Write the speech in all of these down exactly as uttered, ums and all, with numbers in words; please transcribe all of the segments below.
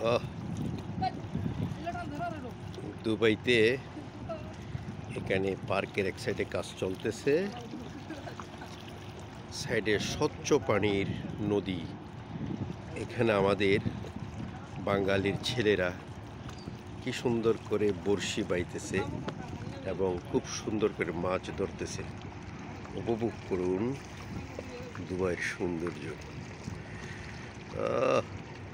আহ, দুবাইতে এখানে পার্কের এক সাইডে কাজ চলতেছে, সাইডে স্বচ্ছ পানির নদী। এখানে আমাদের বাঙালির ছেলেরা কি সুন্দর করে বড়শি বাইতেছে এবং খুব সুন্দর করে মাছ ধরতেছে। উপভোগ করুন দুবাইয়ের সৌন্দর্য। আহ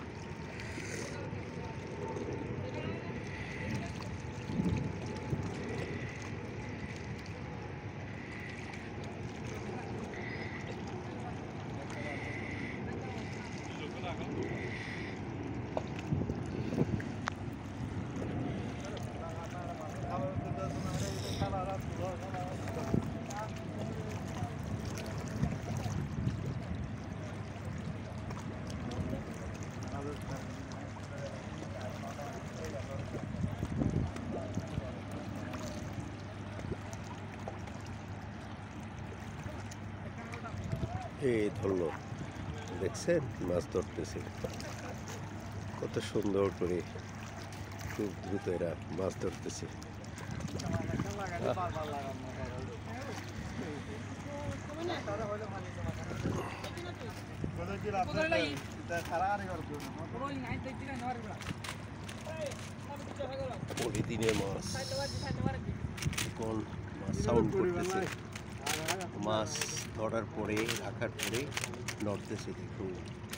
এই ধরলো, দেখছেন মাছ ধরতেছে কত সুন্দর করে, খুব দ্রুত এরা মাছ ধরতেছে। প্রতিদিনের মাছ এখন মাছ সাউন্ড করতেছে, মাছ ধরার পরে রাখার পরে নড়তেছে। দেখুন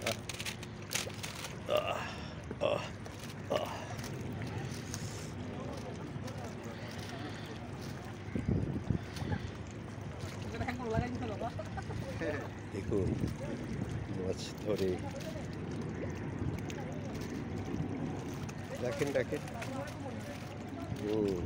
দেখুন মাছ ধরে, দেখেন দেখেন হুম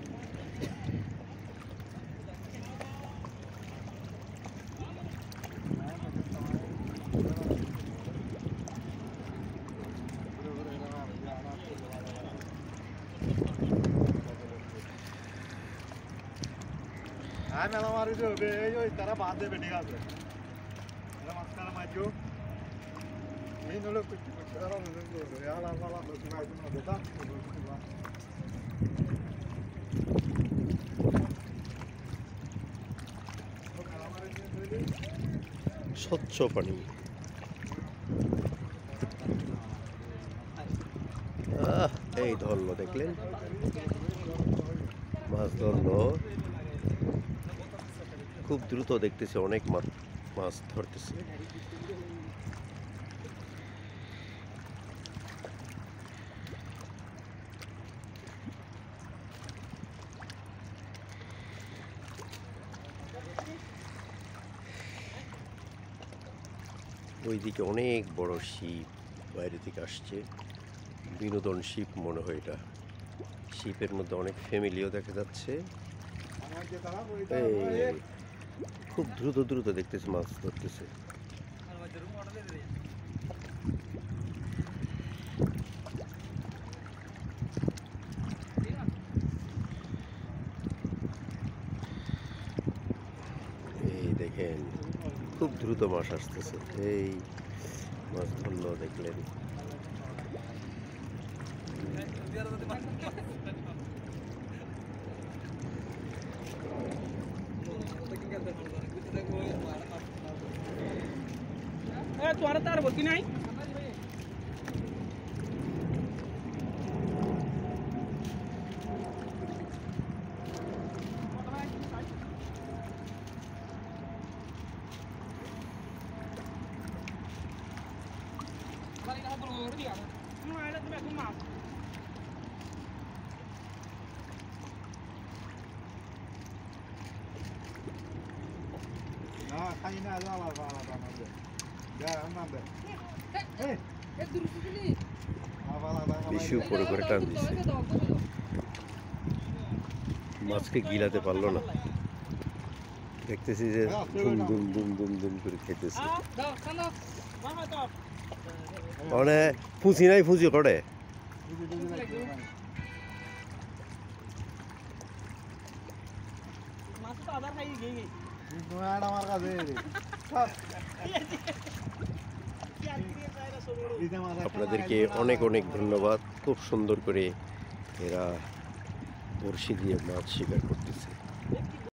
হ্যাঁ মেলা মারি দেবে, এই তারা বাদ দেবে, ঠিক আছে মাছ তারা মারিও এই নলে স্বচ্ছ পানি। আহ এই ধরলো, দেখলেন মাছ ধরলো খুব দ্রুত, দেখতেছি অনেক মাছ ধরতেছে। ওইদিকে অনেক বড় শিপ বাইরে থেকে আসছে, বিনোদন শিপ মনে হয় এটা। শিপের মধ্যে অনেক ফ্যামিলিও দেখা যাচ্ছে। খুব দ্রুত দ্রুত দেখতেছে মাছ ধরতেছে। এই দেখেন খুব দ্রুত মাছ আসতেছে। এই মাছ ধরলো, দেখলেন তোমার তার বলতি নাই না খাই না আলাদা আলাদা আমাদের যা আমাদের বেশি উপরে করে টান দিচ্ছে, মাছকে গিলাতে পারলো না। দেখতেছি যে দুম দুম দুম দুম দুম করে খেতেছে। মানে ফুঁচি নাই, ফুঁচি করে আমার কাছে আপনাদেরকে অনেক অনেক ধন্যবাদ। খুব সুন্দর করে এরা বড়শি দিয়ে মাছ শিকার করতেছে।